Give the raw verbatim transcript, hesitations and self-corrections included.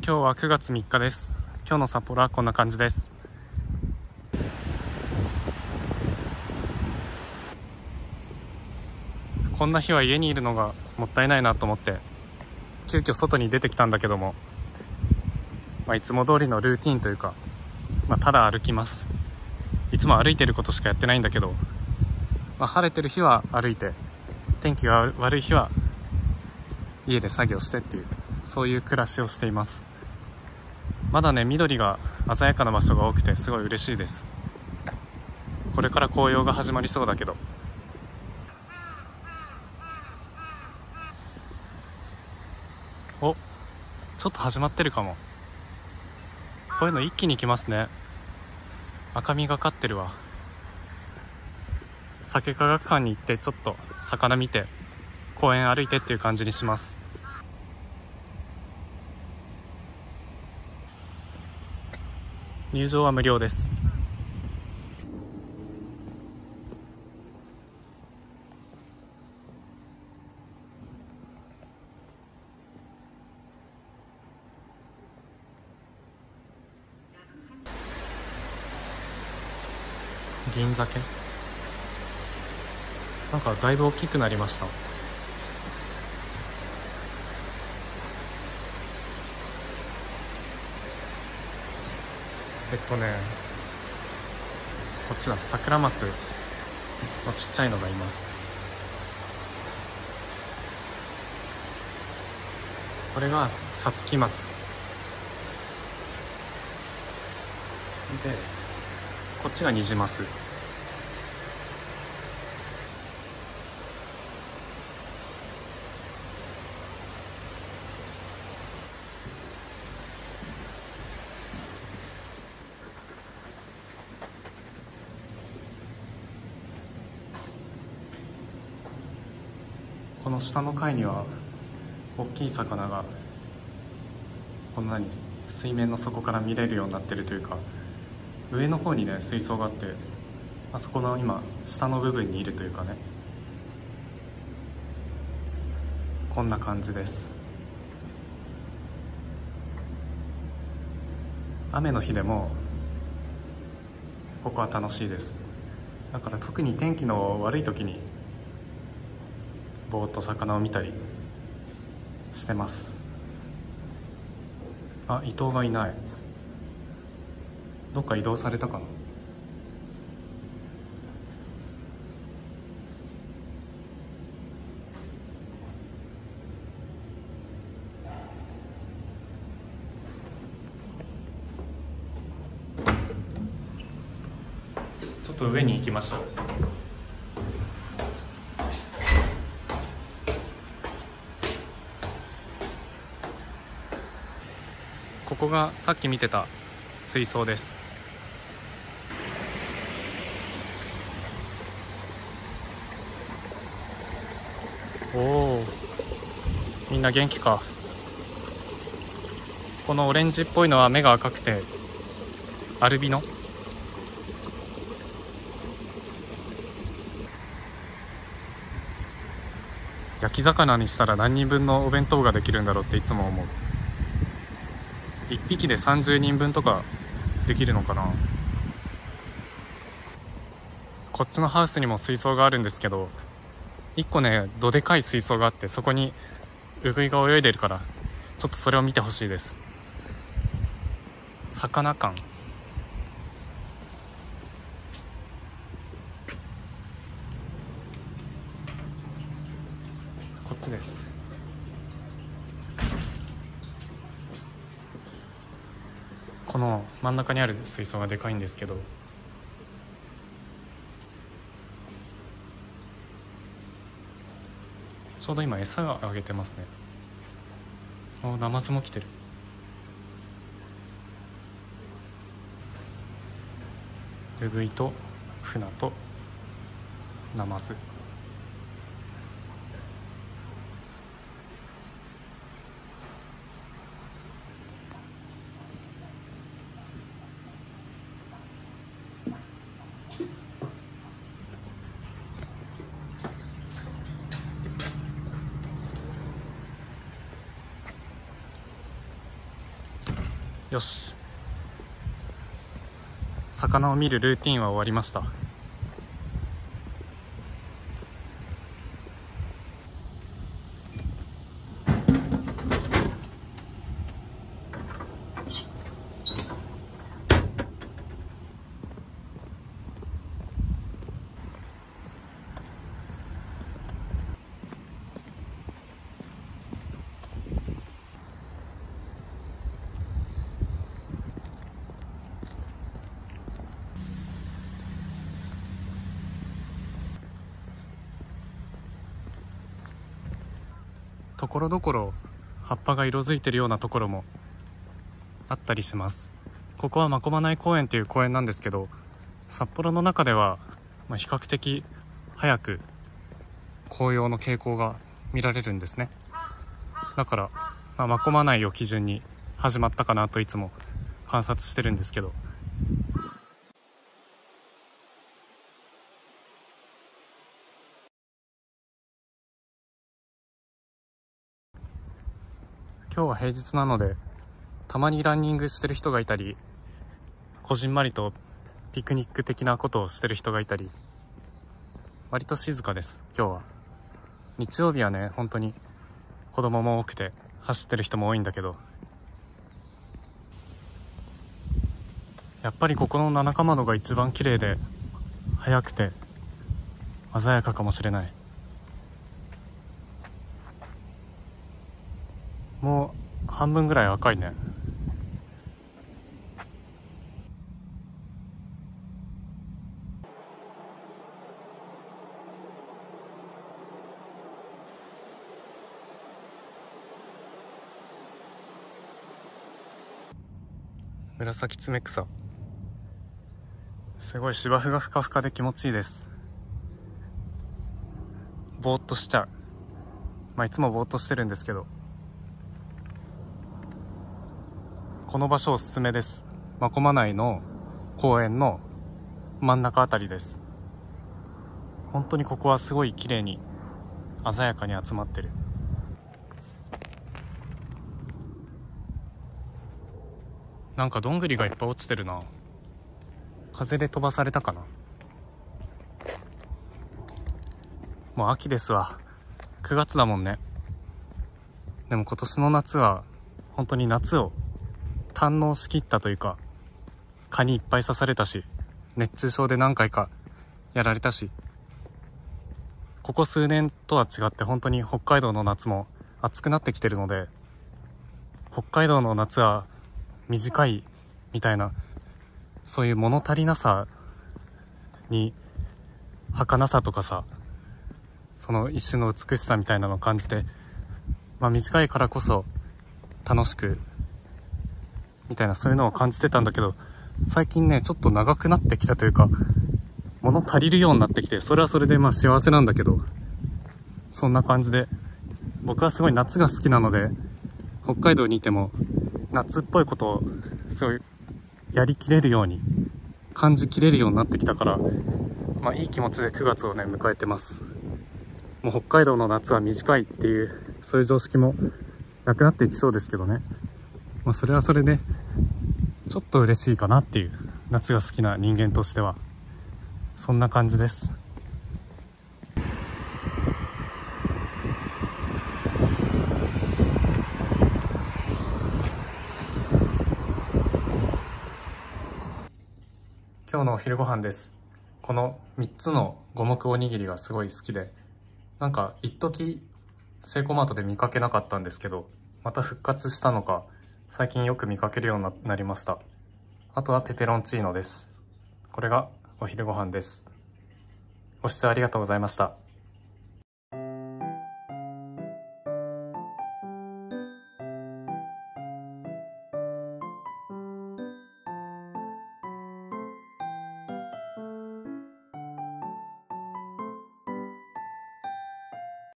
今日はくがつみっかです。今日の札幌はこんな感じです。こんな日は家にいるのがもったいないなと思って急遽外に出てきたんだけども、まあ、いつも通りのルーティンというか、まあ、ただ歩きます。いつも歩いてることしかやってないんだけど、まあ、晴れてる日は歩いて、天気が悪い日は家で作業してっていう、そういう暮らしをしています。まだね、緑が鮮やかな場所が多くてすごい嬉しいです。これから紅葉が始まりそうだけど、お、ちょっと始まってるかも。こういうの一気に来ますね。赤みがかってるわ。酒科学館に行ってちょっと魚見て公園歩いてっていう感じにします。入場は無料です。銀鮭なんかだいぶ大きくなりました。えっとねこっちだ、サクラマスのちっちゃいのがいます。これがサツキマスで、こっちがニジマス。この下の階には大きい魚がこんなに水面の底から見れるようになってるというか、上の方にね水槽があって、あそこの今下の部分にいるというかね、こんな感じです。雨の日でもここは楽しいです。だから特に天気の悪い時にぼーっと魚を見たりしてます。あ、伊藤がいない。どっか移動されたかな。ちょっと上に行きましょう。ここがさっき見てた水槽です。おお、みんな元気か。このオレンジっぽいのは目が赤くてアルビノ。焼き魚にしたら何人分のお弁当ができるんだろうっていつも思う。いっぴきでさんじゅうにんぶんとかできるのかな。こっちのハウスにも水槽があるんですけど、いっこねどでかい水槽があって、そこにウグイが泳いでるから、ちょっとそれを見てほしいです。魚館、こっちです。この真ん中にある水槽がでかいんですけど、ちょうど今餌をあげてますね。お、ナマズも来てる。ウグイとフナとナマズ。 よし、魚を見るルーティンは終わりました。ところどころ葉っぱが色づいてるようなところもあったりします。ここは真駒内公園という公園なんですけど、札幌の中ではまあ比較的早く紅葉の傾向が見られるんですね。だから、まあ、真駒内を基準に始まったかなといつも観察してるんですけど、今日は平日なのでたまにランニングしてる人がいたり、こじんまりとピクニック的なことをしてる人がいたり、割と静かです今日は。日曜日はね、本当に子供も多くて走ってる人も多いんだけど、やっぱりここの七かまどが一番綺麗で早くて鮮やかかもしれない。もう半分ぐらい赤いね。紫爪草、すごい芝生がふかふかで気持ちいいです。ぼーっとしちゃう。まあいつもぼーっとしてるんですけど、この場所おすすめです。真駒内の公園の真ん中あたりです。本当にここはすごい綺麗に鮮やかに集まってる。なんかどんぐりがいっぱい落ちてるな。風で飛ばされたかな。もう秋ですわ。くがつだもんね。でも今年の夏は本当に夏を堪能しきったというか、蚊にいっぱい刺されたし、熱中症で何回かやられたし、ここ数年とは違って本当に北海道の夏も暑くなってきてるので、北海道の夏は短いみたいな、そういう物足りなさに儚さとかさ、その一種の美しさみたいなのを感じて、まあ短いからこそ楽しくみたいな、そういうのを感じてたんだけど、最近ねちょっと長くなってきたというか、物足りるようになってきて、それはそれでまあ幸せなんだけど、そんな感じで僕はすごい夏が好きなので、北海道にいても夏っぽいことをすごいやりきれるように感じきれるようになってきたから、まあいい気持ちでくがつをね迎えてます。もう北海道の夏は短いっていう、そういう常識もなくなっていきそうですけどね、まあそれはそれでちょっと嬉しいかなっていう、夏が好きな人間としてはそんな感じです。今日のお昼ご飯です。このみっつの五目おにぎりがすごい好きで、なんか一時セイコーマートで見かけなかったんですけど、また復活したのか最近よく見かけるようになりました。あとはペペロンチーノです。これがお昼ご飯です。ご視聴ありがとうございました。